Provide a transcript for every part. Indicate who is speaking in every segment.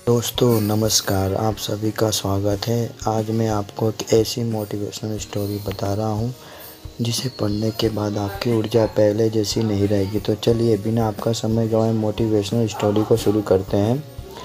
Speaker 1: दोस्तों नमस्कार, आप सभी का स्वागत है। आज मैं आपको एक ऐसी मोटिवेशनल स्टोरी बता रहा हूँ जिसे पढ़ने के बाद आपकी ऊर्जा पहले जैसी नहीं रहेगी। तो चलिए बिना आपका समय गंवाए मोटिवेशनल स्टोरी को शुरू करते हैं।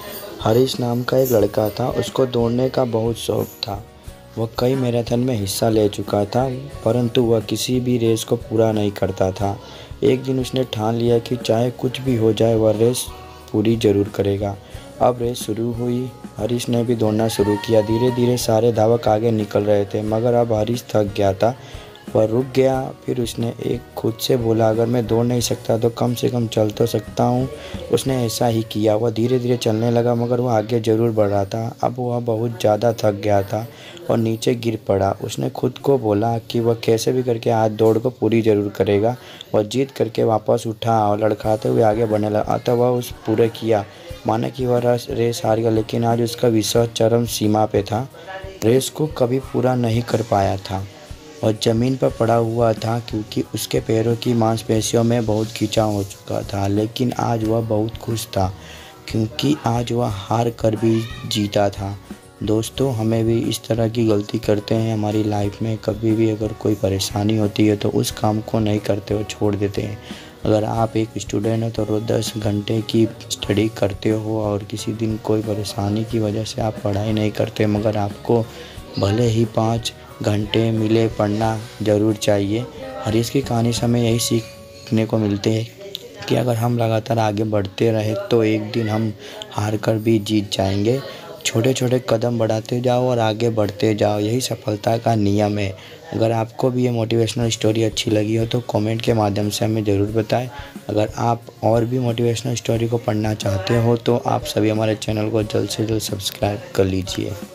Speaker 1: हरीश नाम का एक लड़का था। उसको दौड़ने का बहुत शौक था। वह कई मैराथन में हिस्सा ले चुका था, परंतु वह किसी भी रेस को पूरा नहीं करता था। एक दिन उसने ठान लिया कि चाहे कुछ भी हो जाए वह रेस पूरी ज़रूर करेगा। अब रेस शुरू हुई। हरीश ने भी दौड़ना शुरू किया। धीरे धीरे सारे धावक आगे निकल रहे थे, मगर अब हरीश थक गया था। वह रुक गया। फिर उसने खुद से बोला, अगर मैं दौड़ नहीं सकता तो कम से कम चल तो सकता हूँ। उसने ऐसा ही किया। वह धीरे धीरे चलने लगा, मगर वह आगे ज़रूर बढ़ रहा था। अब वह बहुत ज़्यादा थक गया था और नीचे गिर पड़ा। उसने खुद को बोला कि वह कैसे भी करके आज दौड़ को पूरी ज़रूर करेगा। वह जीत करके वापस उठा और लड़खड़ाते हुए आगे बढ़ने लगा। तो वह उस पूरे किया। माना कि वह रेस हार गया, लेकिन आज उसका विश्वास चरम सीमा पे था। रेस को कभी पूरा नहीं कर पाया था और ज़मीन पर पड़ा हुआ था, क्योंकि उसके पैरों की मांसपेशियों में बहुत खिंचाव हो चुका था। लेकिन आज वह बहुत खुश था, क्योंकि आज वह हार कर भी जीता था। दोस्तों, हमें भी इस तरह की गलती करते हैं हमारी लाइफ में। कभी भी अगर कोई परेशानी होती है तो उस काम को नहीं करते हो, छोड़ देते हैं। अगर आप एक स्टूडेंट हो तो रोज़ 10 घंटे की स्टडी करते हो और किसी दिन कोई परेशानी की वजह से आप पढ़ाई नहीं करते, मगर आपको भले ही 5 घंटे मिले, पढ़ना ज़रूर चाहिए। हरीश की कहानी से हमें यही सीखने को मिलते हैं कि अगर हम लगातार आगे बढ़ते रहे तो एक दिन हम हार कर भी जीत जाएंगे। छोटे छोटे कदम बढ़ाते जाओ और आगे बढ़ते जाओ, यही सफलता का नियम है। अगर आपको भी ये मोटिवेशनल स्टोरी अच्छी लगी हो तो कमेंट के माध्यम से हमें ज़रूर बताएं। अगर आप और भी मोटिवेशनल स्टोरी को पढ़ना चाहते हो तो आप सभी हमारे चैनल को जल्द से जल्द सब्सक्राइब कर लीजिए।